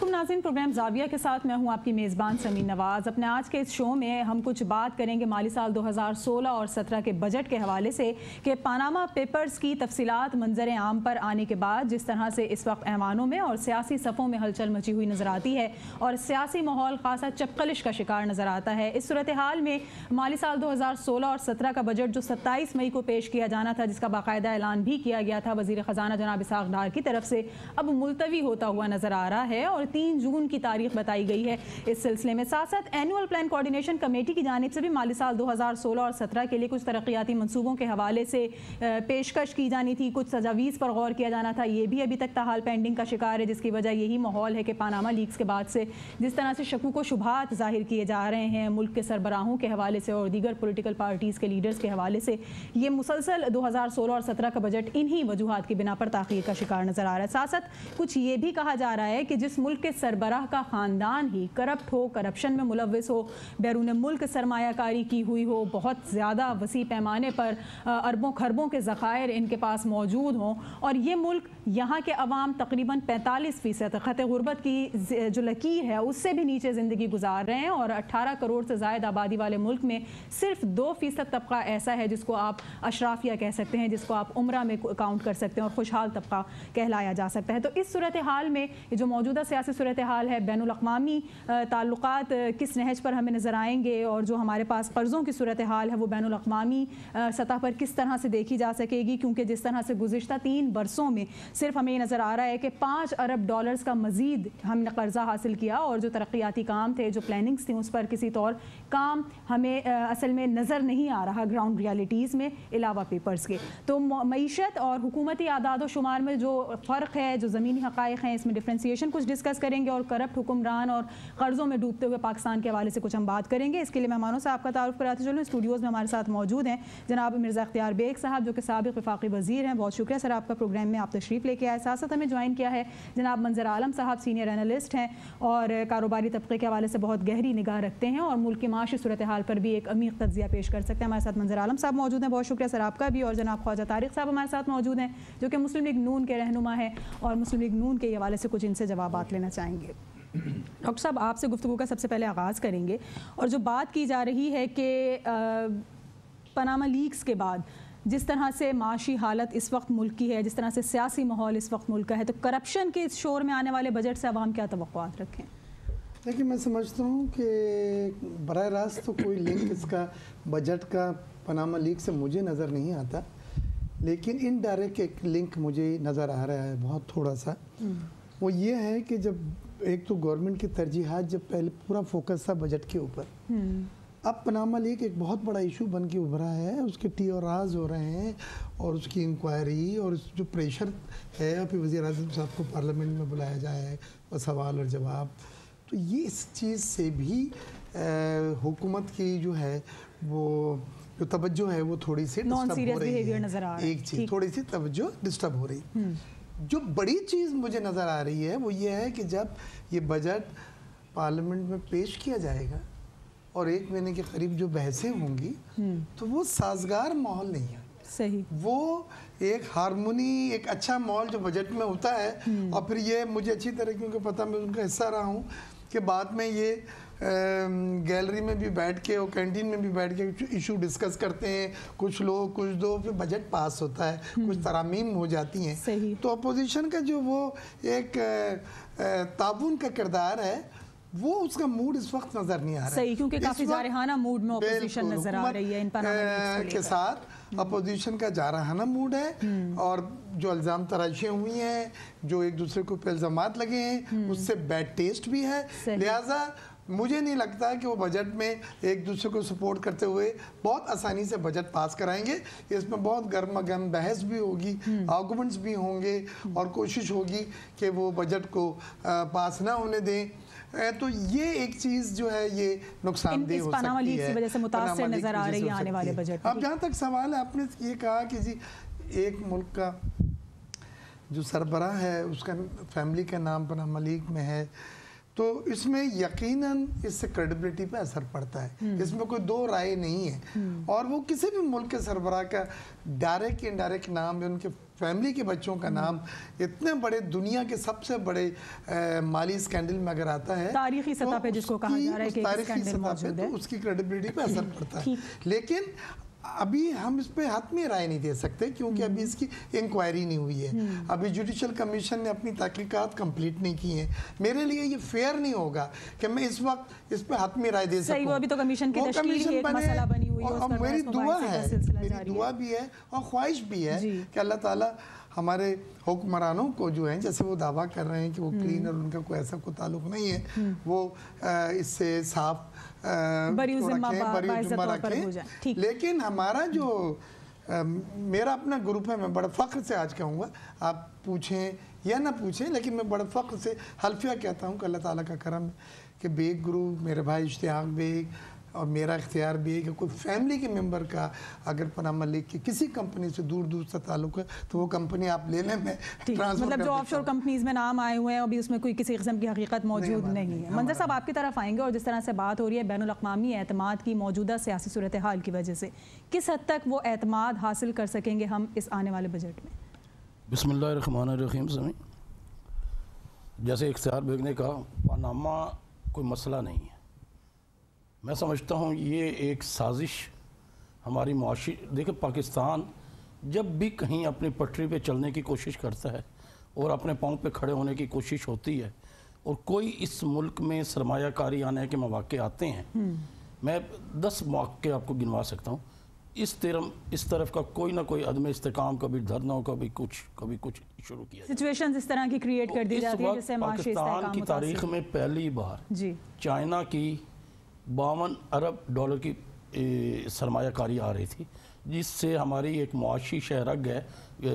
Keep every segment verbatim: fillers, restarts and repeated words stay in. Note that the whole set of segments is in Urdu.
अलैकुम नाज़रीन, प्रोग्राम ज़ाविया के साथ मैं हूं आपकी मेज़बान समीन नवाज़। अपने आज के इस शो में हम कुछ बात करेंगे माली साल दो हज़ार सोलह और सत्रह के बजट के हवाले से कि पानामा पेपर्स की तफसीलात मंजर आम पर आने के बाद जिस तरह से इस वक्त ऐवानों में और सियासी सफ़ों में हलचल मची हुई नज़र आती है और सियासी माहौल खासा चपकलिश का शिकार नज़र आता है। इस सूरत हाल में माली साल दो हज़ार सोलह और सत्रह का बजट जो सत्ताईस मई को पेश किया जाना था, जिसका बाकायदा ऐलान भी किया गया था वज़ीर ख़जाना जनाब इसहाक़ डार की तरफ से, अब मुलतवी होता हुआ नज़र आ रहा है और तीन जून की तारीख बताई गई है। इस सिलसिले में साथ साथ एनुअल प्लान कोऑर्डिनेशन कमेटी की जानिब से भी माली साल दो हज़ार सोलह और सत्रह के लिए कुछ तरक्याती मंसूबों के हवाले से पेशकश की जानी थी, कुछ तजावीज़ पर गौर किया जाना था। ये भी अभी तक ताहाल पेंडिंग का शिकार है, जिसकी वजह यही माहौल है कि पानामा लीक्स के बाद से जिस तरह से शकूक व शुबहात ज़ाहिर किए जा रहे हैं मुल्क के सरबराहों के हवाले से और दीगर पोलिटिकल पार्टीज़ के लीडर्स के हवाले से, ये मुसलसल दो हज़ार सोलह और सत्रह का बजट इन्हीं वजूहात की बिना पर ताख़ीर का शिकार नज़र आ रहा है। साथ साथ कुछ ये भी कहा जा रहा है कि जिस मुल्क के सरबराह का ख़ानदान ही करप्ट हो, करप्शन में मुलव्वस हो, बैरून मुल्क सरमायाकारी की हुई हो, बहुत ज़्यादा वसी पैमाने पर अरबों खरबों के ज़खायर इनके पास मौजूद हों और ये मुल्क यहाँ के अवाम तकरीबन पैंतालीस फ़ीसद ख़त गुरबत की जो लकीर है उससे भी नीचे ज़िंदगी गुजार रहे हैं और अट्ठारह करोड़ से ज़ायद आबादी वाले मुल्क में सिर्फ दो फ़ीसद तबका ऐसा है जिसको आप अशराफिया कह सकते हैं, जिसको आप उम्रा में काउंट कर सकते हैं और खुशहाल तबका कहलाया जा सकता है। तो इस सूरत हाल में जो मौजूदा सियासी सूरत हाल है, बैनुल अक़वामी ताल्लुकात किस नहज पर हमें नज़र आएंगे और जो हमारे पास कर्ज़ों की सूरत हाल है वो बैनुल अक़वामी सतह पर किस तरह से देखी जा सकेगी, क्योंकि जिस तरह से गुज़िश्ता तीन बरसों में सिर्फ हमें नज़र आ रहा है कि पाँच अरब डॉलर्स का मज़ीद हमने कर्जा हासिल किया और जो तरक्याती काम थे, जो प्लानिंग्स थी, उस पर किसी तौर काम हमें असल में नज़र नहीं आ रहा ग्राउंड रियलिटीज़ में अलावा पेपर्स के। तो मईशत और हुकूमती आदाद व शुमार में जो फ़र्क है, जो ज़मीनी हक़ाइक़ हैं, इसमें डिफ्रेंसिएशन कुछ डिस्कस करेंगे और करप्ट हुक्मरान और कर्ज़ों में डूबते हुए पाकिस्तान के हवाले से कुछ हम बात करेंगे। इसके लिए मेहमानों से आपका तारुफ कराते चलूँ। स्टूडियोज़ में हमारे साथ मौजूद हैं जनाब मिर्ज़ा इख्तियार बेग साहब, जो कि साबिक़ वफ़ाक़ी वज़ीर हैं। बहुत शुक्रिया सर आपका प्रोग्राम में आप तशरीफ़ लेके आए। साथ साथ हमें ज्वाइन किया है जनाब मंजर आलम साहब, सीनियर एनालिस्ट हैं और कारोबारी तबके के हवाले से बहुत गहरी निगाह रखते हैं और मुल्क की माशी सूरत हाल पर भी एक अमीर तज्ज़िया पेश कर सकते हैं। हमारे साथ मंजर आलम साहब मौजूद हैं, बहुत शुक्रिया सर आपका भी। और जनाब ख्वाजा तारिक साहब हमारे साथ मौजूद हैं, जो कि मुस्लिम लीग नून के रहनुमा हैं और मुस्लिम लीग नून के हवाले से कुछ इनसे जवाबात लेना चाहेंगे। डॉक्टर साहब, आपसे गुफ्तगू का सबसे पहले आगाज़ करेंगे और जो बात की जा रही है कि पनामा लीक्स के बाद जिस तरह से माशी हालत इस वक्त मुल्क की है, जिस तरह से सियासी माहौल इस वक्त मुल्क का है, तो करप्शन के इस शोर में आने वाले बजट से अवाम क्या तवक्कुआत रखें? देखिए, मैं समझता हूँ कि बराह रास्त तो कोई लिंक इसका बजट का पनामा लीक से मुझे नज़र नहीं आता, लेकिन इनडायरेक्ट एक लिंक मुझे नज़र आ रहा है बहुत थोड़ा सा। वो ये है कि जब एक तो गवर्नमेंट की तरजीहात जब पहले पूरा फोकस था बजट के ऊपर, अब पनामा लीक एक बहुत बड़ा इशू बन के उभरा है, उसके टी और राज हो रहे हैं और उसकी इंक्वायरी और जो प्रेशर है, फिर वज़ीर आज़म साहब को पार्लियामेंट में बुलाया जाए और सवाल और जवाब, तो ये इस चीज़ से भी हुकूमत की जो है वो जो तवज्जो है वो थोड़ी सी डिस्टर्ब हो रही है। एक चीज़ थोड़ी सी तवज्जो डिस्टर्ब हो रही। जो बड़ी चीज़ मुझे नज़र आ रही है वो ये है कि जब ये बजट पार्लियामेंट में पेश किया जाएगा और एक महीने के करीब जो बहसें होंगी तो वो साजगार माहौल नहीं है। सही, वो एक हारमोनी, एक अच्छा माहौल जो बजट में होता है। और फिर ये मुझे अच्छी तरह क्योंकि पता, मैं उनका हिस्सा रहा हूँ कि बाद में ये गैलरी में भी बैठ के और कैंटीन में भी बैठ के इशू डिस्कस करते हैं, कुछ लोग कुछ दो, फिर बजट पास होता है, कुछ तरामीम हो जाती हैं। तो अपोजिशन का जो वो एक ताबून का किरदार है वो उसका मूड इस वक्त नजर नहीं आ रहा है। सही, क्योंकि काफी जारहाना मूड में अपोजिशन नजर आ रही है इन पनामा के साथ। अपोजिशन का जारहाना मूड है और जो इल्ज़ाम तराशियाँ हुई हैं, जो एक दूसरे को इल्ज़ामात लगे हैं, उससे बैड टेस्ट भी है। लिहाजा मुझे नहीं लगता कि वो बजट में एक दूसरे को सपोर्ट करते हुए बहुत आसानी से बजट पास कराएंगे। इसमें बहुत गर्मा गर्म बहस भी होगी, आर्गूमेंट्स भी होंगे और कोशिश होगी कि वो बजट को पास ना होने दें। तो ये एक चीज़ जो है ये नुकसानदेह हो सकती है, वजह से मुतासिर नजर आ रही है आने वाले बजट। अब जहाँ तक सवाल है, आपने ये कहा कि जी एक मुल्क का जो सरबराह है उसका फैमिली का नाम पनामा लीक में है, तो इसमें यकीनन इससे क्रेडिबिलिटी पे असर पड़ता है, इसमें कोई दो राय नहीं है। और वो किसी भी मुल्क के सरबराह का डायरेक्ट इनडायरेक्ट नाम है, उनके फैमिली के बच्चों का नाम इतने बड़े दुनिया के सबसे बड़े माली स्कैंडल में अगर आता है, तारीखी सतह पे जिसको कहा जा रहा है कि तारीखी सतह पे, तो उसकी क्रेडिबिलिटी पे असर पड़ता है। लेकिन अभी हम इस पे हातमी राय नहीं दे सकते क्योंकि अभी इसकी इंक्वायरी नहीं हुई है, अभी जुडिशल कमीशन ने अपनी तहकीकात कंप्लीट नहीं की हैं। मेरे लिए ये फेयर नहीं होगा कि मैं इस वक्त इस पे हातमी राय दे सकूं। वो अभी तो कमीशन की तश्कील ही एक मसला बनी हुई है, और मेरी दुआ है, मेरी दुआ भी है और ख्वाहिश भी है कि अल्लाह ताला हमारे हुक्मरानों को जो है, जैसे वो दावा कर रहे हैं कि वो क्लीन और उनका कोई ऐसा कोई ताल्लुक नहीं है, वो इससे साफ बरी जिम्मा रखें। लेकिन हमारा जो आ, मेरा अपना ग्रुप है, मैं बड़ा फ़ख्र से आज कहूँगा, आप पूछें या ना पूछें, लेकिन मैं बड़ा फ़ख्र से हल्फिया कहता हूँ कि अल्लाह ताला का करम है कि बेग ग्रुप, मेरे भाई इश्तियाक बेग और मेरा इख्तियार भी है कि कोई फैमिली के मेंबर का अगर पनामा लीग की किसी कंपनी से दूर दूर से ताल्लुक है तो वो कंपनी आप ले लें, मैं ट्रांसफर मतलब जो ऑफशोर कंपनीज में नाम आए हुए हैं अभी उसमें कोई किसी किस्म की हकीकत मौजूद नहीं, नहीं है। मंजर साहब आपकी तरफ आएंगे, और जिस तरह से बात हो रही है बैनुल अक़वामी एतमाद की मौजूदा सियासी सूरत हाल की वजह से, किस हद तक वो एतमाद हासिल कर सकेंगे हम इस आने वाले बजट में? बिस्मिल्लाहिर्रहमानिर्रहीम। समी, जैसे इख्तियार बेग ने कहा, पनामा कोई मसला नहीं है। मैं समझता हूँ ये एक साजिश हमारी मुआशी, देखिए पाकिस्तान जब भी कहीं अपनी पटरी पे चलने की कोशिश करता है और अपने पाँव पे खड़े होने की कोशिश होती है और कोई इस मुल्क में सरमायाकारी आने के मौके आते हैं, मैं दस मौके आपको गिनवा सकता हूँ, इस तरफ इस तरफ का कोई ना कोई अदम इस्तेकाम, कभी धरनों, कभी कुछ कभी कुछ शुरू किया। सिचुएशंस इस तरह की क्रिएट कर दी जाती है जिससे पाकिस्तान की तारीख में पहली बार जी चाइना की बावन अरब डॉलर की सरमायाकारी आ रही थी, जिससे हमारी एक मुआशी शहरग है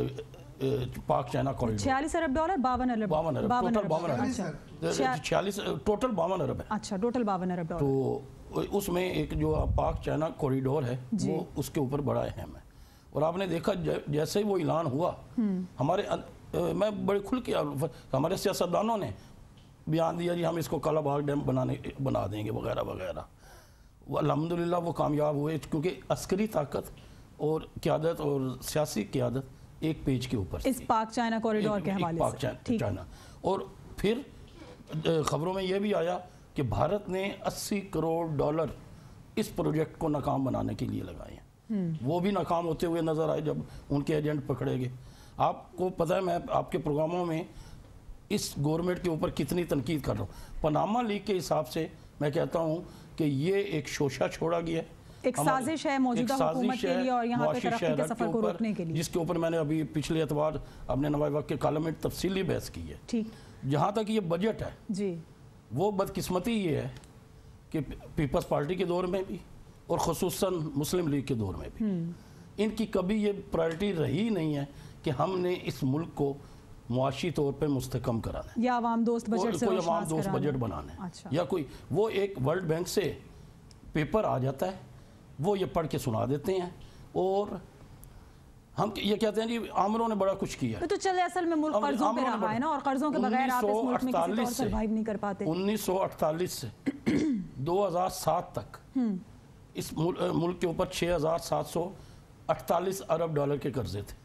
पाक चाइना कॉरिडोर। छियालीस अरब डॉलर, बावन अरब बावन अरब टोटल बावन अरब छियालीस टोटल बावन अरब है। अच्छा, टोटल बावन अरब डॉलर। तो उसमें एक जो पाक चाइना कॉरिडोर है वो उसके ऊपर बड़ा अहम है। और आपने देखा जैसे ही वो ऐलान हुआ, हमारे मैं बड़े खुल के हमारे सियासतदानों ने बयान दिया जी हम इसको कालाबाग डैम बनाने बना देंगे वगैरह वगैरह। वो अल्हम्दुलिल्लाह वो कामयाब हुए, क्योंकि अस्करी ताकत और क़यादत और सियासी क़यादत एक पेज के ऊपर इस पाक चाइना कॉरिडोर के हवाले पाक से चाइना। और फिर खबरों में यह भी आया कि भारत ने अस्सी करोड़ डॉलर इस प्रोजेक्ट को नाकाम बनाने के लिए लगाए हैं। वो भी नाकाम होते हुए नजर आए जब उनके एजेंट पकड़े गए। आपको पता है, मैं आपके प्रोग्रामों में इस गवर्नमेंट के ऊपर कितनी तनकीद कर रहा हूँ। पनामा लीग के हिसाब से मैं कहता हूँ कि ये एक शोशा छोड़ा गया है, एक साजिश है मौजूदा हुकूमत के लिए और यहाँ पे तरक्की के सफर को रोकने के लिए, जिसके ऊपर मैंने अभी पिछले एतवार अपने नवाए वक्त के कॉलम में तफसीली बहस की है। ठीक, जहाँ तक ये बजट है जी, वो बदकिस्मती ये है कि पीपल्स पार्टी के दौर में भी और खुसूसन मुस्लिम लीग के दौर में भी इनकी कभी ये प्रायोरिटी रही नहीं है कि हमने इस मुल्क को मुआशी तौर पे मुस्तकम कराना है या आवाम दोस्त बजट से कोई आवाम दोस्त बजट बनाना है। अच्छा। या कोई वो एक वर्ल्ड बैंक से पेपर आ जाता है, वो ये पढ़ के सुना देते हैं और हम ये कहते हैं जी आमरों ने बड़ा कुछ किया। तो चले असल में मुल्क कर्जों पे रहा है ना, और कर्जों के बगैर आप इस मुल्क में किसी तरह सरवाइव नहीं कर पाते। उन्नीस सौ अड़तालीस से दो हज़ार सात तक इस मुल्क के ऊपर छह हज़ार सात सौ अड़तालीस अरब डॉलर के कर्जे थे।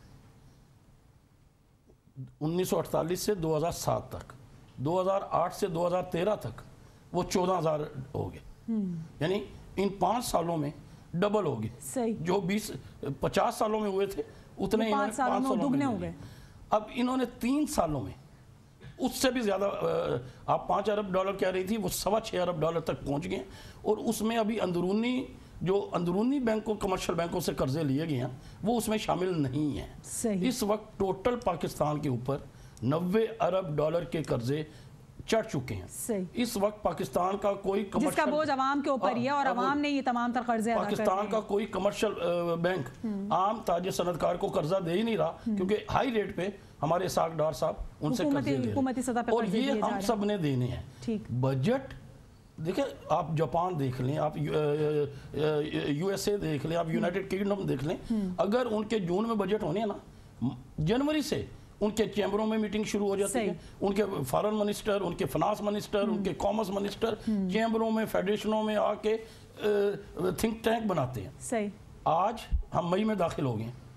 उन्नीस सौ अड़तालीस से दो हज़ार सात तक, दो हज़ार आठ से दो हज़ार तेरह तक वो चौदह हज़ार हो गए। यानी इन पाँच सालों में डबल हो गए। जो बीस पचास सालों में हुए थे उतने ही पाँच सालों में दुगने हो गए। अब इन्होंने तीन सालों में उससे भी ज़्यादा, आप पाँच अरब डॉलर कह रही थी, वो सवा छः अरब डॉलर तक पहुँच गए। और उसमें अभी अंदरूनी जो अंदरूनी बैंकों कमर्शियल बैंकों से कर्जे लिए गए हैं वो उसमें शामिल नहीं है। इस वक्त टोटल पाकिस्तान के ऊपर नब्बे अरब डॉलर के कर्जे चढ़ चुके हैं। इस वक्त पाकिस्तान का कोई जिसका बोझ अवाम के ऊपर ही है और अवाम ने ये तमाम तर कर्जे अदा कर दिए। पाकिस्तान का कोई कमर्शियल बैंक आम ताजे सनतकार को कर्जा दे ही नहीं रहा, क्योंकि हाई रेट पे हमारे साख डार साहब उनसे कर्जे ले रहे हैं और ये हम सब ने देने हैं। बजट देखिए, आप जापान देख लें, आप यूएसए देख लें, आप यूनाइटेड किंगडम देख लें, अगर उनके जून में बजट होने हैं ना, जनवरी से उनके चैम्बरों में मीटिंग शुरू हो जाती है। उनके फॉरेन मिनिस्टर, उनके फाइनेंस मिनिस्टर, उनके कॉमर्स मिनिस्टर चैम्बरों में, फेडरेशनों में आके थिंक टैंक बनाते हैं। सही। आज हम मई में दाखिल हो गए,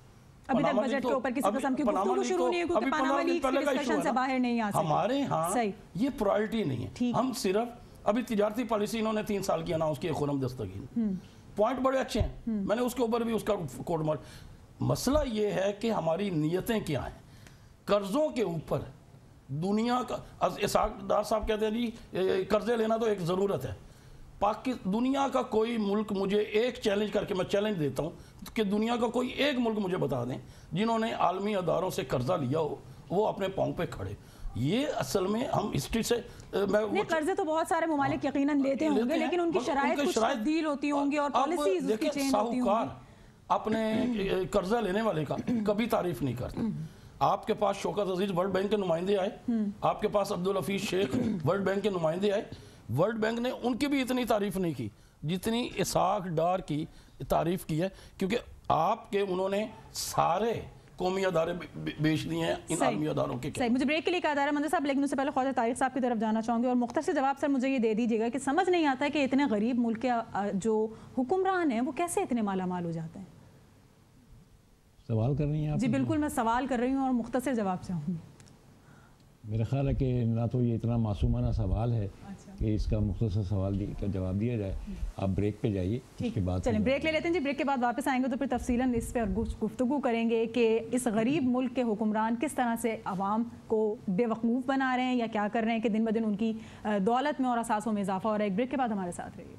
ابھی تک بجٹ کے اوپر کسی قسم کی گفتگو شروع نہیں ہے کیونکہ پاناما لیکس کی ڈسکشن سے باہر نہیں آ سکے. ہمارے ہاں یہ پرائرٹی نہیں ہے. ہم صرف ابھی تجارتی پالیسی انہوں نے تین سال کی اناؤنس کی, خرم دستگیر پوائنٹ بڑے اچھے ہیں, میں نے اس کے اوپر بھی اس کا کوڈ مار. مسئلہ یہ ہے کہ ہماری نیتیں کیا ہیں. قرضوں کے اوپر دنیا کا, اسحاق ڈار صاحب کہتے ہیں جی قرضے لینا تو ایک ضرورت ہے. دنیا کا کوئی ملک مجھے ایک چیلنج کر کے, میں چیلنج دیتا ہوں کہ دنیا کا کوئی ایک ملک مجھے بتا دیں جنہوں نے عالمی اداروں سے قرضہ لیا ہو وہ اپنے پاؤں پہ کھڑے. یہ اصل میں ہم ہسٹری سے قرضے تو بہت سارے ممالک یقیناً لیتے ہوں گے لیکن ان کی شرائط کچھ تبدیل ہوتی ہوں گی اور پالیسیز اس کی چینج ہوتی ہوں گی. اپنے قرضہ لینے والے کا کبھی تعریف نہیں کرتے. آپ کے پاس شوکت عزیز ورلڈ بینک کے نمائندے آئے, آپ کے پاس عبدالحفیظ شیخ ورلڈ بینک کے نمائندے آئے, ورلڈ بینک نے ان کی بھی اتنی تعریف نہیں کی جتنی اسحاق ڈار کی تعریف کی ہے, کیونکہ آپ کے انہوں نے سارے قومی ادارے بیچ دیے ہیں ان عالمی اداروں کے. صحیح, مجھے بریک کے لیے کہا جا رہا ہے منظر صاحب, لیکن اس سے پہلے خواجہ طارق صاحب کی طرف جانا چاہوں گی اور مختصر جواب سر مجھے یہ دے دیجیے گا کہ سمجھ نہیں آتا ہے کہ اتنے غریب ملک کے جو حکمران ہیں وہ کیسے اتنے مالا مال ہو جاتے ہیں. سوال کر رہی ہیں آپ؟ جی بالکل, میں سوال کر رہی ہوں اور مختصر جواب چاہوں گی. میرا خیال ہے کہ نہ تو یہ اتنا معصومانہ سوال ہے کہ اس کا مختصر سوال کا جواب دیا جائے. آپ بریک پہ جائیے, اس کے بعد چلیں بریک لے لیتے ہیں جی. بریک کے بعد واپس آئیں گے تو پھر تفصیلاً اس پہ گفتگو کریں گے کہ اس غریب ملک کے حکمران کس طرح سے عوام کو بے وقوف بنا رہے ہیں یا کیا کر رہے ہیں کہ دن بدن ان کی دولت میں اور اثاثوں میں اضافہ ہو رہا ہے. ایک بریک کے بعد ہمارے ساتھ رہیے گا.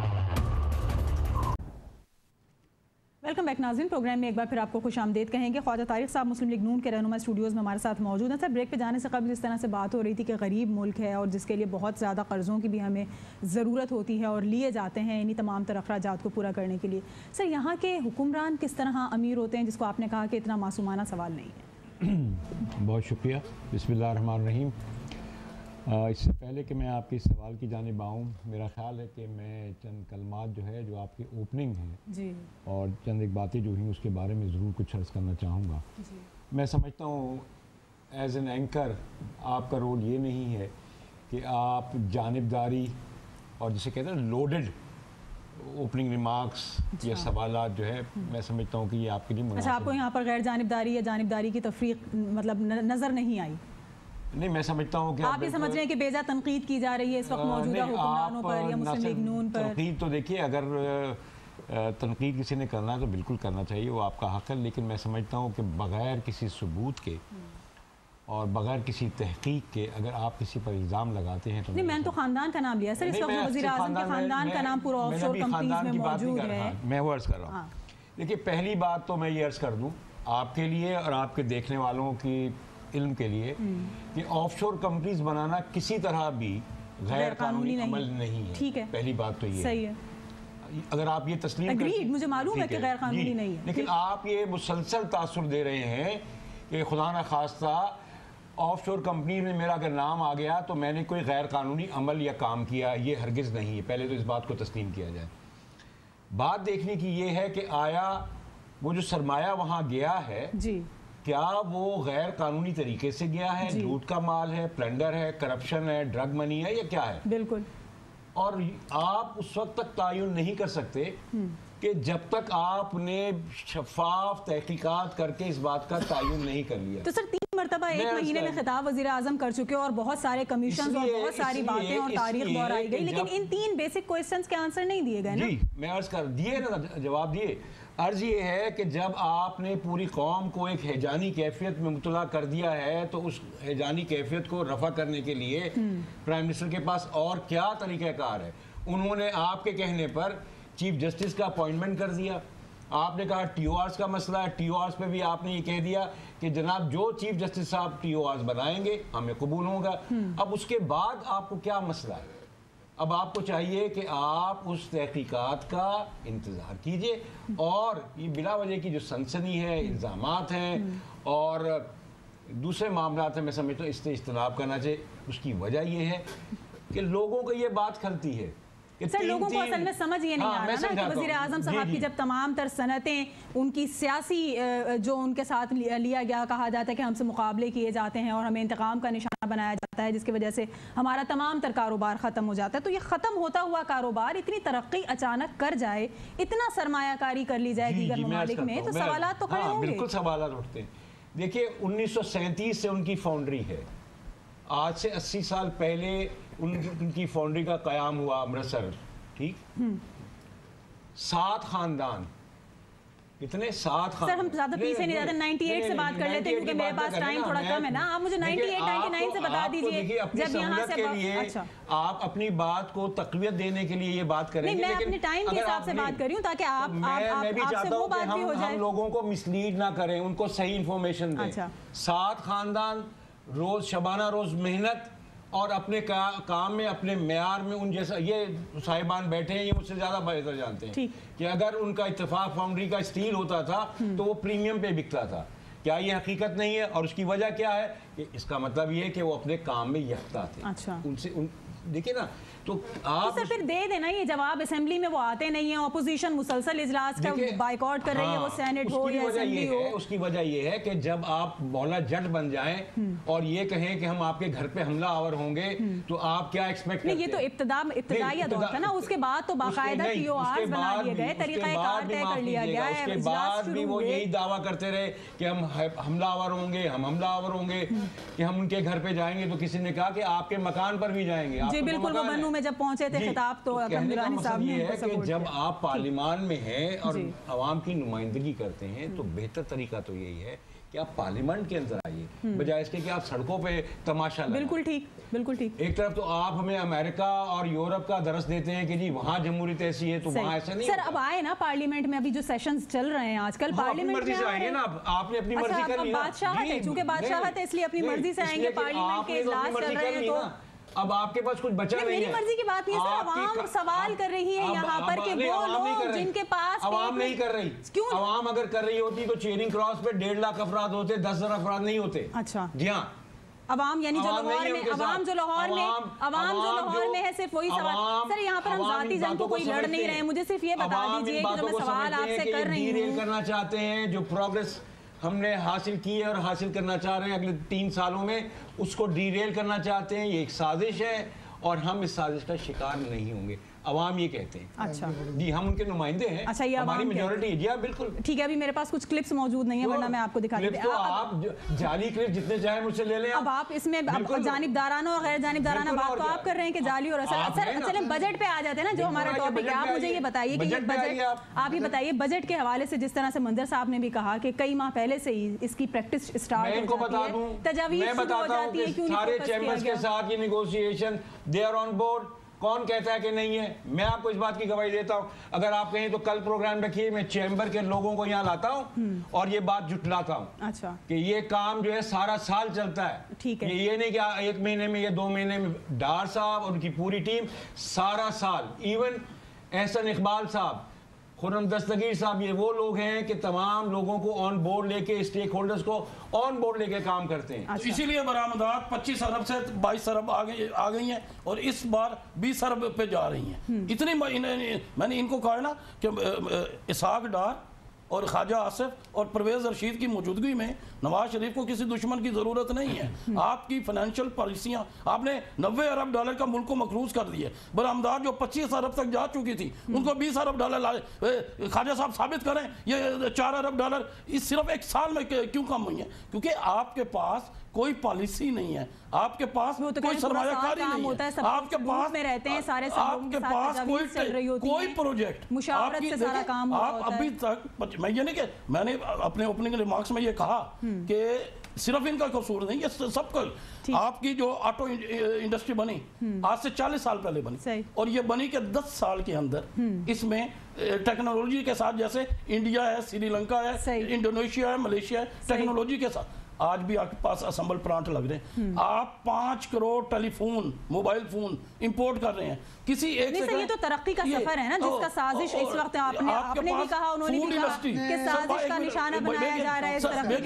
ویلکم بیک ناظرین, پروگرام میں ایک بار پھر آپ کو خوش آمدید کہیں گے. خواجہ طارق صاحب مسلم لیگ نون کے رہنما اسٹوڈیوز میں ہمارے ساتھ موجود ہیں. سر بریک پہ جانے سے قبل اس طرح سے بات ہو رہی تھی کہ غریب ملک ہے اور جس کے لیے بہت زیادہ قرضوں کی بھی ہمیں ضرورت ہوتی ہے اور لیے جاتے ہیں انہی تمام تر اخراجات کو پورا کرنے کے لیے. سر یہاں کے حکمران کس طرح امیر ہوتے ہیں جس کو آپ نے کہا کہ اتنا معصومانہ سوال نہیں ہے؟ بہت شکریہ. بسم اللہ الرحمن الرحیم. اس سے پہلے کہ میں آپ کے سوال کی جانب آؤں, میرا خیال ہے کہ میں چند کلمات جو ہے جو آپ کی اوپننگ ہیں جی اور چند ایک باتیں جو ہیں اس کے بارے میں ضرور کچھ عرض کرنا چاہوں گا. میں سمجھتا ہوں ایز این اینکر آپ کا رول یہ نہیں ہے کہ آپ جانبداری اور جسے کہتے ہیں لوڈڈ اوپننگ ریمارکس یا سوالات جو ہے, میں سمجھتا ہوں کہ یہ آپ کے لیے مناسب. اچھا, آپ کو یہاں پر غیر جانبداری یا جانبداری کی تفریق مطلب نظر نہیں آئی؟ نہیں, میں سمجھتا ہوں کہ آپ یہ سمجھ رہے ہیں کہ بیجا تنقید کی جا رہی ہے اس وقت موجودہ حکمرانوں پر یا مسلم لیگ نون پر؟ تنقید تو دیکھیے, اگر تنقید کسی نے کرنا ہے تو بالکل کرنا چاہیے, وہ آپ کا حق ہے. لیکن میں سمجھتا ہوں کہ بغیر کسی ثبوت کے اور بغیر کسی تحقیق کے اگر آپ کسی پر الزام لگاتے ہیں تو نہیں, میں نے تو خاندان کا نام لیا سر. اس وقت وزیر اعظم کے خاندان کا نام پورا آف شور کمپنیز میں موجود ہے. میں وہ عرض کر رہا ہوں. دیکھیے, پہلی بات تو میں یہ عرض کر دوں آپ کے لیے اور آپ کے دیکھنے والوں کی علم کے لیے کہ آف شور کمپنیز بنانا کسی طرح بھی غیر قانونی عمل نہیں ہے. ٹھیک ہے, پہلی بات تو یہ صحیح ہے. اگر آپ یہ تسلیم اگریڈ, مجھے معلوم ہے کہ غیر قانونی نہیں ہے, لیکن آپ یہ مسلسل تاثر دے رہے ہیں کہ خدا نہ خواستہ آف شور کمپنی میں میرا اگر نام آ گیا تو میں نے کوئی غیر قانونی عمل یا کام کیا. یہ ہرگز نہیں ہے. پہلے تو اس بات کو تسلیم کیا جائے. بات دیکھنے کی یہ ہے کہ آیا وہ جو سرمایہ وہاں گیا ہے جی کیا وہ غیر قانونی طریقے سے گیا ہے, جھوٹ کا مال ہے, پلنڈر ہے, کرپشن ہے, ڈرگ منی ہے, یا کیا ہے؟ بالکل. اور آپ اس وقت تک تعین نہیں کر سکتے کہ جب تک آپ نے شفاف تحقیقات کر کے اس بات کا تعین نہیں کر لیا. تو سر تین مرتبہ ایک مہینے میں خطاب وزیر اعظم کر چکے اور بہت سارے کمیشنز اور بہت ساری باتیں اور تاریخ دہرائی گئی, لیکن ان تین بیسک کوئسچنز کے آنسر نہیں دیے گئے نا. جی میں عرض کر دیے نا, جواب دیے. عرض یہ ہے کہ جب آپ نے پوری قوم کو ایک ہیجانی کیفیت میں مبتلا کر دیا ہے تو اس ہیجانی کیفیت کو رفع کرنے کے لیے پرائم منسٹر کے پاس اور کیا طریقہ کار ہے. انہوں نے آپ کے کہنے پر چیف جسٹس کا اپوائنٹمنٹ کر دیا. آپ نے کہا ٹی او آرز کا مسئلہ ہے, ٹی او آرز پہ بھی آپ نے یہ کہہ دیا کہ جناب جو چیف جسٹس صاحب ٹی او آرز بنائیں گے ہمیں قبول ہوگا. اب اس کے بعد آپ کو کیا مسئلہ ہے؟ اب آپ کو چاہیے کہ آپ اس تحقیقات کا انتظار کیجئے اور یہ بلا وجہ کی جو سنسنی ہے, الزامات ہیں اور دوسرے معاملات ہیں, میں سمجھتا ہوں اس سے اجتناب کرنا چاہیے. اس کی وجہ یہ ہے کہ لوگوں کو یہ بات کھلتی ہے سر لوگوں کو اصل میں سمجھ یہ نہیں آ رہا نا کہ وزیر اعظم صاحب کی جب تمام تر صنعتیں ان کی سیاسی جو ان کے ساتھ لیا گیا، کہا جاتا ہے کہ ہم سے مقابلے کیے جاتے ہیں اور ہمیں انتقام کا نشانہ بنایا جاتا ہے جس کی وجہ سے ہمارا تمام تر کاروبار ختم ہو جاتا ہے، تو یہ ختم ہوتا ہوا کاروبار اتنی ترقی اچانک کر جائے، اتنا سرمایہ کاری کر لی جائے دیگر ممالک میں، تو سوالات تو کھڑے ہوں گے۔ بالکل سوالات اٹھتے ہیں۔ دیکھیے انیس سو سینتیس سے ان کی فاؤنڈری ہے، آج سے اسی سال پہلے ان کی فاؤنڈری کا قیام ہوا امرتسر، ٹھیک، سات خاندان، کتنے سات خاندان۔ سر ہم زیادہ پیچھے نہیں جاتے، نائنٹی ایٹ سے بات کر لیتے ہیں کیونکہ میرے پاس ٹائم تھوڑا کم ہے نا، آپ مجھے نائنٹی ایٹ نائنٹی نائن سے بتا دیجئے جب یہاں سے آپ اپنی بات کو تقویت دینے کے لیے یہ بات کریں گے۔ نہیں، میں اپنے ٹائم کے حساب سے بات کر رہی ہوں تاکہ آپ سے وہ بات بھی ہو جائے۔ ہم لوگوں کو مسلیڈ نہ کریں، ان کو صحیح انفارمیشن دیں۔ سات خاندان روز شبانہ روز محنت اور اپنے کام میں اپنے معیار میں ان جیسا، یہ صاحبان بیٹھے ہیں، یہ مجھ سے زیادہ بہتر جانتے ہیں کہ اگر ان کا اتفاق فاؤنڈری کا اسٹیل ہوتا تھا تو وہ پریمیم پہ بکتا تھا، کیا یہ حقیقت نہیں ہے؟ اور اس کی وجہ کیا ہے؟ کہ اس کا مطلب یہ ہے کہ وہ اپنے کام میں یکتا تھے۔ ان سے دیکھیں نا، تو آپ سر پھر دے دینا یہ جواب، اسمبلی میں وہ آتے نہیں ہیں، اپوزیشن مسلسل اجلاس کا بائیکاٹ کر رہی ہے، وہ سینٹ ہو یا اسمبلی ہو۔ اس کی وجہ یہ ہے کہ جب آپ مولا جٹ بن جائیں اور یہ کہیں کہ ہم آپ کے گھر پہ حملہ آور ہوں گے تو آپ کیا ایکسپیکٹ کرتے ہیں؟ یہ تو ابتدا ابتدائی دور تھا نا، اس کے بعد تو باقاعدہ ٹی او آرز بنا لیے گئے، طریقہ کار طے کر لیا گیا ہے، اس کے بعد بھی وہ یہی دعویٰ کرتے رہے کہ ہم حملہ آور ہوں گے، ہم حملہ آور ہوں گے، کہ ہم ان کے گھر پہ جائیں گے، تو کسی نے کہا کہ آپ کے مکان پر بھی جائیں گے۔ جی بالکل، وہ بنو میں جب پہنچے تھے خطاب تو کہنے کا مقصد یہ ہے کہ جب آپ پارلیمان میں ہیں اور عوام کی نمائندگی کرتے ہیں تو بہتر طریقہ تو یہی ہے کہ آپ پارلیمنٹ کے اندر آئیے، بجائے اس کے کہ آپ سڑکوں پہ تماشا لگائیں۔ بالکل ٹھیک، بالکل ٹھیک۔ ایک طرف تو آپ ہمیں امریکہ اور یورپ کا درس دیتے ہیں کہ جی وہاں جمہوریت ایسی ہے تو وہاں ایسا نہیں۔ سر اب آئے نا پارلیمنٹ میں، ابھی جو سیشنز چل رہے ہیں آج کل پارلیمنٹ میں آئیے نا، آپ نے اپنی مرضی کر لی نا، بادشاہت ہے، چونکہ بادشاہت ہے اس لیے اپنی مرضی سے آئیں گے، پارلیمنٹ کے اجلاس چل رہے ہیں تو اب آپ کے پاس کچھ بچا نہیں ہے۔ میری مرضی کی بات نہیں ہے سر، عوام سوال کر رہی ہے یہاں پر کہ وہ لوگ جن کے پاس، عوام نہیں کر رہی، عوام اگر کر رہی ہوتی تو چیرنگ کراس پہ ڈیڑھ لاکھ افراد ہوتے، دس ہزار افراد نہیں ہوتے۔ اچھا جی ہاں، عوام یعنی جو لاہور میں، عوام جو لاہور میں عوام جو لاہور میں ہے، صرف وہی سوال۔ سر یہاں پر ہم ذاتی جنگ کو کوئی لڑ نہیں رہے، مجھے صرف یہ بتا دیجئے کہ جو میں سوال آپ سے کر رہی ہوں، کرنا چاہتے ہیں جو پروگریس ہم نے حاصل کی ہے اور حاصل کرنا چاہ رہے ہیں اگلے تین سالوں میں، اس کو ڈی ریل کرنا چاہتے ہیں، یہ ایک سازش ہے اور ہم اس سازش کا شکار نہیں ہوں گے، عوام یہ کہتے ہیں۔ اچھا جی، ہم ان کے نمائندے ہیں، اچھا یہ ہماری میجورٹی ہے۔ جی ہاں بالکل ٹھیک ہے، ابھی میرے پاس کچھ کلپس موجود نہیں ہیں ورنہ میں آپ کو دکھا دیتی ہوں۔ آپ جعلی کلپ جتنے چاہیں مجھ سے لے لیں۔ اب آپ اس میں جانبدارانہ اور غیر جانبدارانہ بات تو آپ کر رہے ہیں کہ جعلی اور اثر۔ سر چلیں بجٹ پہ آ جاتے ہیں نا، جو ہمارا ٹاپک ہے، آپ مجھے یہ بتائیے کہ یہ بجٹ، آپ یہ بتائیے بجٹ کے حوالے سے جس طرح سے منظر صاحب نے بھی کہا کہ کئی ماہ پہلے سے ہی اس کی پریکٹس اسٹارٹ ہو جاتی ہے، تجاویز شروع ہو جاتی ہے، کیوں نہیں سارے چیمبرز کے ساتھ یہ negotiation they are on board. کون کہتا ہے کہ نہیں ہے؟ میں آپ کو اس بات کی گواہی دیتا ہوں، اگر آپ کہیں تو کل پروگرام رکھیے، میں چیمبر کے لوگوں کو یہاں لاتا ہوں اور یہ بات جٹلاتا ہوں اچھا کہ یہ کام جو ہے سارا سال چلتا ہے۔ ٹھیک ہے، یہ نہیں کہ ایک مہینے میں یا دو مہینے میں، ڈار صاحب اور ان کی پوری ٹیم سارا سال، ایون احسن اقبال صاحب، خرم دستگیر صاحب، یہ وہ لوگ ہیں کہ تمام لوگوں کو آن بورڈ لے کے، اسٹیک ہولڈرز کو آن بورڈ لے کے کام کرتے ہیں۔ اسی لیے برآمدات پچیس ارب سے بائیس ارب آ گئی ہیں اور اس بار بیس ارب پہ جا رہی ہیں۔ اتنی میں نے ان کو کہا نا کہ اسحاق ڈار اور خواجہ آصف اور پرویز رشید کی موجودگی میں نواز شریف کو کسی دشمن کی ضرورت نہیں ہے۔ آپ کی فائنینشیل پالیسیاں، آپ نے نوے ارب ڈالر کا ملک کو مقروض کر دیے، برآمدات جو پچیس ارب تک جا چکی تھی ان کو بیس ارب ڈالر لائے۔ خواجہ صاحب ثابت کریں یہ چار ارب ڈالر اس صرف ایک سال میں کیوں کم ہوئی ہیں؟ کیونکہ آپ کے پاس کوئی پالیسی نہیں ہے، آپ کے پاس کوئی سرمایہ کاری نہیں ہے، آپ کے پاس میں رہتے ہیں سارے آپ کے پاس کوئی پروجیکٹ، مشاورت سے سارا کام ہوتا ہے۔ آپ ابھی تک، میں یہ نہیں کہ میں نے اپنے اوپننگ ریمارکس میں یہ کہا کہ صرف ان کا قصور نہیں، یہ سب کا۔ آپ کی جو آٹو انڈسٹری بنی آج سے چالیس سال پہلے بنی اور یہ بنی کہ دس سال کے اندر اس میں ٹیکنالوجی کے ساتھ، جیسے انڈیا ہے، سری لنکا ہے، انڈونیشیا ہے، ملیشیا ہے، ٹیکنالوجی کے ساتھ آج بھی آپ کے پاس اسمبل پلانٹ لگ رہے ہیں۔ آپ پانچ crore telephone, mobile phone import کر رہے ہیں کسی ایک سے۔ یہ تو ترقی کا سفر ہے نا جس کا سازش اس وقت آپ نے آپ نے بھی کہا، انہوں نے بھی کہا کہ سازش کا نشانہ بنایا جا رہا ہے اس ترقی کے سفر۔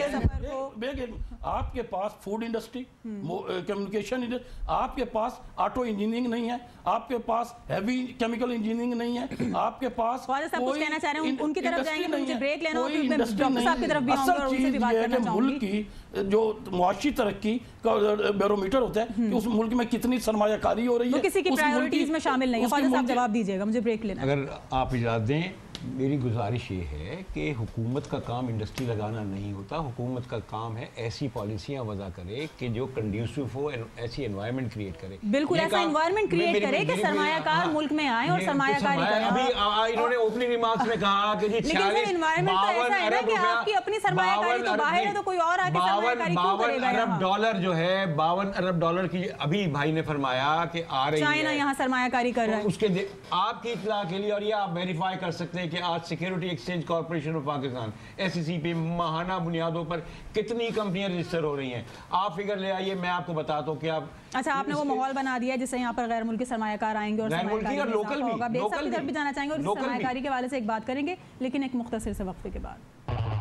آپ کے پاس فوڈ انڈسٹری، کمیونیکیشن انڈسٹری، آپ کے پاس آٹو انجینئرنگ نہیں ہے، آپ کے پاس ہیوی کیمیکل انجینئرنگ نہیں ہے، آپ کے پاس کوئی ان کی طرف جائیں گے، مجھے بریک لینا کوئی انڈسٹری نہیں ہے۔ اصل چیز یہ ہے کہ ملک کی جو معاشی ترقی کا بیرومیٹر ہوتا ہے کہ اس ملک میں کتنی سرمایہ کاری ہو رہی ہے، وہ کسی کی پرائیورٹیز میں شامل نہیں ہے۔ خواجہ صاحب جواب دیجیے گا، مجھے بریک لینا ہے۔ اگر آپ اجازت دیں، میری گزارش یہ ہے کہ حکومت کا کام انڈسٹری لگانا نہیں ہوتا، حکومت کا کام ہے ایسی پالیسیاں وضع کرے کہ جو کنڈیوسو ہو، ایسی انوائرمنٹ کریٹ کرے، بالکل ایسا انوائرمنٹ کریٹ کرے کہ سرمایہ کار ملک میں آئیں اور سرمایہ کاری کریں۔ ابھی انہوں نے اوپننگ ریمارکس میں کہا کہ جی چھیالیس باون ارب ارب ڈالر جو ہے، باون ارب ڈالر کی ابھی بھائی نے فرمایا کہ آ رہی ہے، چائنا یہاں سرمایہ کاری کر رہا ہے۔ اس کے آپ کی اطلاع کے لیے، اور یہ آپ ویریفائی کر سکتے ہیں کہ آج security exchange corporation of Pakistan S E C پہ ماہانہ بنیادوں پر کتنی کمپنیاں رجسٹر ہو رہی ہیں۔ آپ فگر لے آئیے، میں آپ کو بتاتا ہوں کہ آپ اچھا آپ نے وہ ماحول بنا دیا ہے جس سے یہاں پر غیر ملکی سرمایہ کار آئیں گے اور سرمایہ کاری میں اضافہ ہوگا۔ بیگ صاحب کی طرف بھی جانا چاہیں گے اور اس سرمایہ کاری کے حوالے سے ایک بات کریں گے، لیکن ایک مختصر سے وقفے کے بعد۔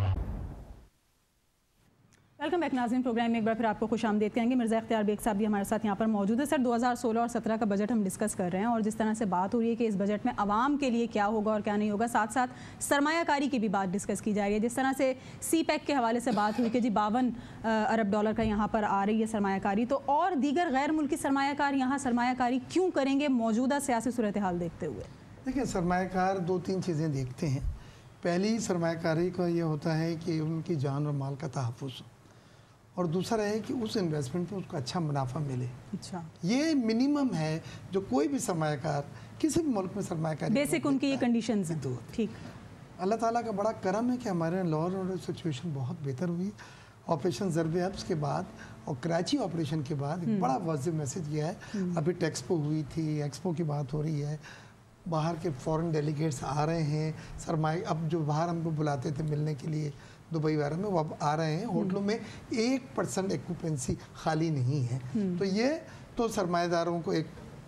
ویلکم بیک ناظرین، پروگرام میں ایک بار پھر آپ کو خوش آمدید کہیں گے۔ مرزا اختیار بیگ صاحب بھی ہمارے ساتھ یہاں پر موجود ہے۔ سر دو ہزار سولہ اور سترہ کا بجٹ ہم ڈسکس کر رہے ہیں اور جس طرح سے بات ہو رہی ہے کہ اس بجٹ میں عوام کے لیے کیا ہوگا اور کیا نہیں ہوگا، ساتھ ساتھ سرمایہ کاری کی بھی بات ڈسکس کی جا رہی ہے۔ جس طرح سے سی پیک کے حوالے سے بات ہوئی کہ جی باون ارب ڈالر کا یہاں پر آ رہی ہے سرمایہ کاری، تو اور دیگر غیر ملکی سرمایہ کار یہاں سرمایہ کاری کیوں کریں گے موجودہ سیاسی صورتحال دیکھتے ہوئے؟ دیکھیں، سرمایہ کار دو تین چیزیں دیکھتے ہیں۔ پہلی سرمایہ کاری کا یہ ہوتا ہے کہ ان کی جان اور مال کا تحفظ، اور دوسرا ہے کہ اس انویسٹمنٹ پہ اس کو اچھا منافع ملے۔ اچھا، یہ منیمم ہے جو کوئی بھی سرمایہ کار کسی بھی ملک میں سرمایہ کاری بیسک ان کی یہ کنڈیشنز ہیں۔ ٹھیک، اللہ تعالیٰ کا بڑا کرم ہے کہ ہمارے لا اینڈ آرڈر سچویشن بہت بہتر ہوئی۔ آپریشن ضرب حبس کے بعد اور کراچی آپریشن کے بعد ایک بڑا واضح میسج یہ ہے، ابھی ٹیکسپو ہوئی تھی، ایکسپو کی بات ہو رہی ہے، باہر کے فورن ڈیلیگیٹس آ رہے ہیں، سرمایہ اب جو باہر ہم کو بلاتے تھے ملنے کے لیے دبئی وغیرہ میں، وہ اب آ رہے ہیں۔ ہوٹلوں میں ایک پرسنٹ ایکوپنسی خالی نہیں ہے، تو یہ تو سرمایہ داروں کو ایک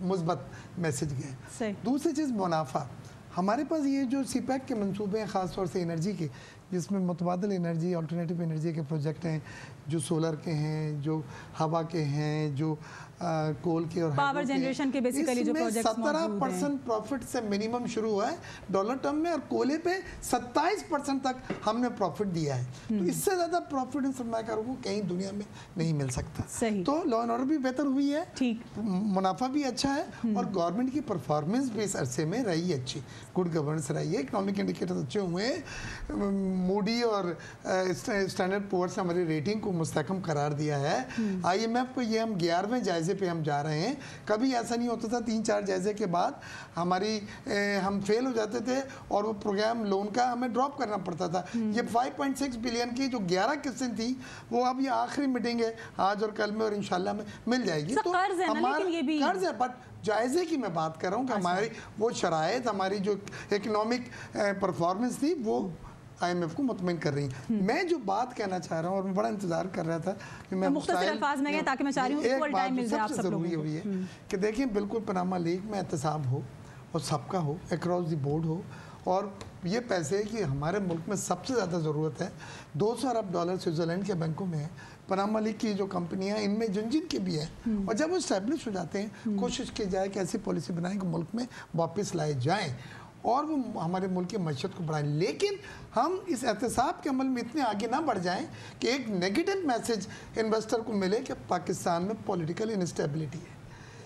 مثبت میسج گیا ہے۔ دوسری چیز منافع، ہمارے پاس یہ جو سی پیک کے منصوبے ہیں، خاص طور سے انرجی کے، جس میں متبادل انرجی، آلٹرنیٹیو انرجی کے پروجیکٹ ہیں، جو سولر کے ہیں، جو ہوا کے ہیں، جو کول کے اور پاور جنریشن کے بیسیکلی جو پروجیکٹس موجود ہیں، سترہ پرسنٹ پروفٹ سے منیمم شروع ہوا ہے ڈالر ٹرم میں، اور کولے پہ ستائیس پرسنٹ تک ہم نے پروفٹ دیا ہے۔ تو اس سے زیادہ پروفٹ ان سرمایہ کاروں کو کہیں دنیا میں نہیں مل سکتا۔ تو لا اینڈ آرڈر بھی بہتر ہوئی ہے، منافع بھی اچھا ہے، اور گورنمنٹ کی پرفارمنس بھی اس عرصے میں رہی اچھی، گڈ گورننس رہی ہے، اکنامک انڈیکیٹر اچھے ہوئے ہیں۔ موڈی اور اسٹینڈرڈ پورس نے ہماری ریٹنگ کو مستحکم قرار دیا ہے۔ آئی ایم ایف کو یہ ہم گیارہویں جائزے پہ ہم جا رہے ہیں، کبھی ایسا نہیں ہوتا تھا تین چار جائزے کے بعد ہماری ہم فیل ہو جاتے تھے اور وہ پروگرام لون کا ہمیں ڈراپ کرنا پڑتا تھا۔ یہ فائیو پوائنٹ سکس بلین کی جو گیارہ قسطیں تھیں وہ اب یہ آخری میٹنگ ہے آج اور کل میں، اور انشاءاللہ میں مل جائے گی۔ تو ہمارا قرض ہے، بٹ جائزے کی میں بات کر رہا ہوں کہ ہماری وہ شرائط، ہماری جو اکنامک پرفارمنس تھی وہ آئی ایم ایف کو مطمئن کر رہی ہیں۔ میں جو بات کہنا چاہ رہا ہوں، اور میں بڑا انتظار کر رہا تھا کہ میں مختصر الفاظ میں کہوں تاکہ میں چاہ رہی ہوں ایک بات جو سب سے ضروری ہوئی ہے کہ دیکھیں بالکل پاناما لیک میں احتساب ہو اور سب کا ہو، اکراس دی بورڈ ہو، اور یہ پیسے کی ہمارے ملک میں سب سے زیادہ ضرورت ہے۔ دو سو ارب ڈالر سوئٹزرلینڈ کے بینکوں میں ہے، پاناما لیک کی جو کمپنیاں ان میں جن جن کے بھی ہیں، اور جب وہ اسٹیبلش ہو جاتے ہیں کوشش کی جائے کہ ایسی پالیسی بنائیں کہ ملک میں واپس لائے جائیں اور وہ ہمارے ملک کی معیشت کو بڑھائیں۔ لیکن ہم اس احتساب کے عمل میں اتنے آگے نہ بڑھ جائیں کہ ایک نیگیٹو میسج انویسٹر کو ملے کہ پاکستان میں پولیٹیکل انسٹیبلٹی ہے۔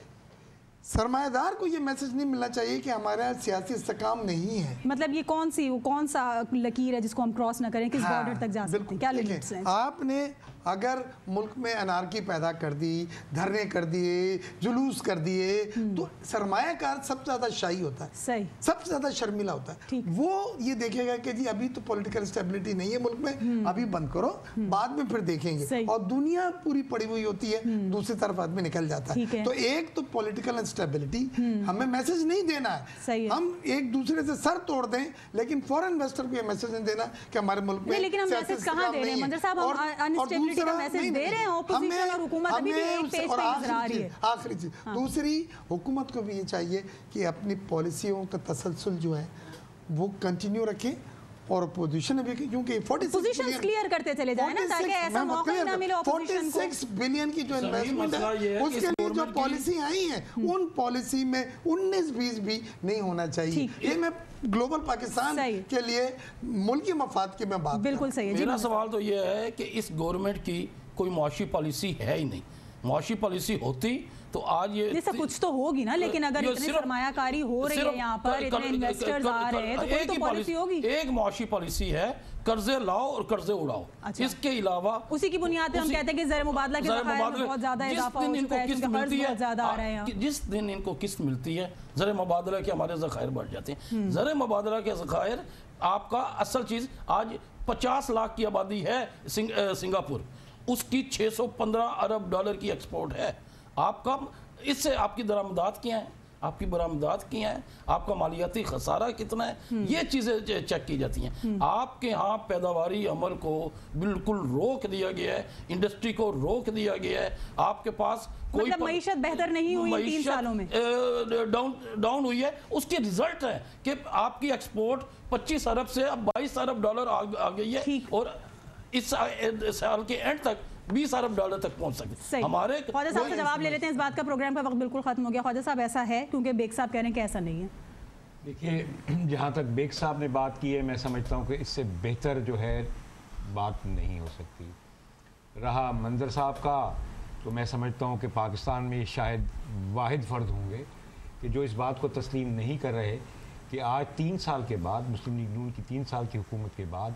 سرمایہ دار کو یہ میسج نہیں ملنا چاہیے کہ ہمارا سیاسی استحکام نہیں ہے۔ مطلب یہ کون سی کون سا لکیر ہے جس کو ہم کراس نہ کریں، کس بارڈر تک جا سکتے ہیں، کیا لمٹس ہیں؟ آپ نے اگر ملک میں انارکی پیدا کر دی، دھرنے کر دیے، جلوس کر دیے، تو سرمایہ کار سب سے زیادہ شائی ہوتا ہے، صحیح، سب سے زیادہ شرمیلا ہوتا ہے۔ وہ یہ دیکھے گا کہ جی ابھی تو پولیٹیکل اسٹیبلٹی نہیں ہے ملک میں، ابھی بند کرو، بعد میں پھر دیکھیں گے، اور دنیا پوری پڑی ہوئی ہوتی ہے، دوسری طرف آدمی نکل جاتا ہے۔ تو ایک تو پولیٹیکل انسٹیبلٹی، ہمیں میسج نہیں دینا ہے، ہم ایک دوسرے سے سر توڑ دیں، لیکن فورن انویسٹر کو یہ میسج نہیں دینا کہ ہمارے ملک میں لیکن ہم میسج کہاں دے رہے ہیں منظر صاحب؟ ہم انسٹیبلٹی کا میسج دے رہے ہیں، اپوزیشن اور حکومت ابھی بھی ایک پیج پہ نظر آ رہی ہے۔ آخری چیز، دوسری حکومت کو بھی یہ چاہیے کہ اپنی پالیسیوں کا تسلسل جو ہے وہ کنٹینیو رکھیں، اور اپوزیشن بھی کیونکہ پوزیشنز کلیئر کرتے چلے جائیں نا تاکہ ایسا موقع ہی نہ ملے اپوزیشن کو. فورٹی سکس بلین کی جو انویسٹمنٹ ہے اس کے لیے جو پالیسی آئی ہیں ان پالیسی میں انیس بیس بھی نہیں ہونا چاہیے. یہ میں گلوبل پاکستان کے لیے ملکی مفاد کی میں بات. بالکل صحیح ہے. میرا سوال تو یہ ہے کہ اس گورنمنٹ کی کوئی معاشی پالیسی ہے ہی نہیں. معاشی پالیسی ہوتی تو آج یہ جیسا کچھ تو ہوگی نا, لیکن اگر اتنی سرمایہ کاری ہو رہی ہے یہاں پر, اتنے انویسٹرز آ رہے ہیں, تو کوئی تو پالیسی ہوگی. ایک معاشی پالیسی ہے قرضے لاؤ اور قرضے اڑاؤ. اس کے علاوہ اسی کی بنیاد پہ ہم کہتے ہیں کہ زر مبادلہ کے ذخائر میں بہت زیادہ اضافہ ہو چکا ہے, کیونکہ قرض بہت زیادہ آ رہے ہیں. جس دن ان کو قسط ملتی ہے زر مبادلہ کے ہمارے ذخائر بڑھ جاتے ہیں. زر مبادلہ کے ذخائر آپ کا اصل چیز آج پچاس لاکھ کی آبادی ہے سنگاپور, اس کی چھ سو پندرہ ارب ڈالر کی ایکسپورٹ ہے. آپ کا اس سے آپ کی درآمدات کیا ہیں, آپ کی برآمدات کیا ہیں, آپ کا مالیاتی خسارہ کتنا ہے, یہ چیزیں چیک کی جاتی ہیں. آپ کے ہاں پیداواری عمل کو بالکل روک دیا گیا ہے, انڈسٹری کو روک دیا گیا ہے. آپ کے پاس کوئی مطلب معیشت بہتر نہیں ہوئی تین سالوں میں, ڈاؤن ڈاؤن ہوئی ہے. اس کے ریزلٹ ہے کہ آپ کی ایکسپورٹ پچیس ارب سے اب بائیس ارب ڈالر آ گئی ہے, اور اس سال کے اینڈ تک بیس ارب ڈالر تک پہنچ سکتے. ہمارے خواجہ صاحب سے جواب لے لیتے ہیں اس بات کا, پروگرام کا وقت بالکل ختم ہو گیا. خواجہ صاحب ایسا ہے کیونکہ بیگ صاحب کہہ رہے ہیں کہ ایسا نہیں ہے. دیکھیے جہاں تک بیگ صاحب نے بات کی ہے, میں سمجھتا ہوں کہ اس سے بہتر جو ہے بات نہیں ہو سکتی. رہا منظر صاحب کا, تو میں سمجھتا ہوں کہ پاکستان میں شاید واحد فرد ہوں گے کہ جو اس بات کو تسلیم نہیں کر رہے کہ آج تین سال کے بعد, مسلم لیگ نون کی تین سال کی حکومت کے بعد,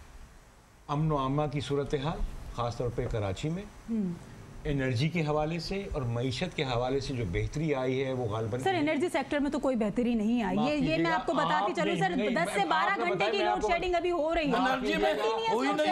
امن و امہ کی صورتحال خاص طور پہ کراچی میں انرجی کے حوالے سے اور معیشت کے حوالے سے جو بہتری آئی ہے وہ غالباً. سر انرجی سیکٹر میں تو کوئی بہتری نہیں آئی, یہ یہ میں آپ کو بتاتی چلوں سر. دس سے بارہ گھنٹے کی لوڈ شیڈنگ ابھی ہو رہی ہے انرجی میں, ہوئی نہیں,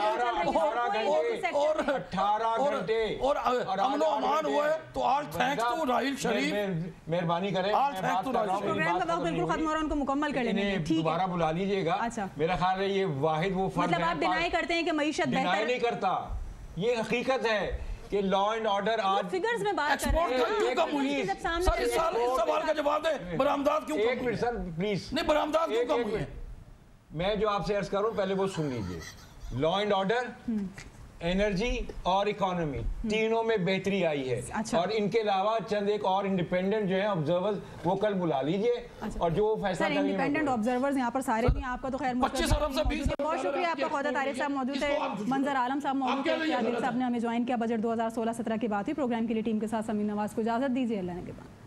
اٹھارہ گھنٹے اور امن و امان ہوا ہے. تو all thanks to Raheel Sharif, مہربانی کریں, پروگرام کا وقت بالکل ختم ہو رہا ہے, ان کو مکمل کر لینے دیں. دوبارہ بلا لیجئے گا. میرا خیال ہے یہ واحد وہ فرد ہے. مطلب آپ ڈینائی کرتے ہیں کہ معیشت بہتر ڈینائی نہیں کرتا, یہ حقیقت ہے کہ لا اینڈ آرڈر آج فگرز میں بات کر رہے ہیں. کیوں کم ہوئی سر, اس سوال کا جواب دیں, برآمدات کیوں کم ہوئی؟ سر پلیز نہیں, برآمدات کیوں کم ہوئی؟ میں جو آپ سے عرض کروں پہلے وہ سن لیجئے. لا اینڈ آرڈر, انرجی اور اکانومی تینوں میں بہتری آئی ہے, اور ان کے علاوہ چند ایک اور انڈیپینڈنٹ جو ہیں آبزرورز وہ کل بلا لیجئے, اور جو فیصلہ کریں. انڈیپینڈنٹ آبزرورز یہاں پر سارے ہیں, آپ کا تو خیر پچیس ارب سے بیس. بہت شکریہ آپ کا. خواجہ طارق صاحب موجود ہے, منظر عالم صاحب موجود ہے, عادل صاحب نے ہمیں جوائن کیا. بجٹ دو ہزار سولہ سترہ کی بات ہوئی. پروگرام کے لیے ٹیم کے ساتھ سمین نواز کو اجازت دیجیے. اللہ نے کے بعد.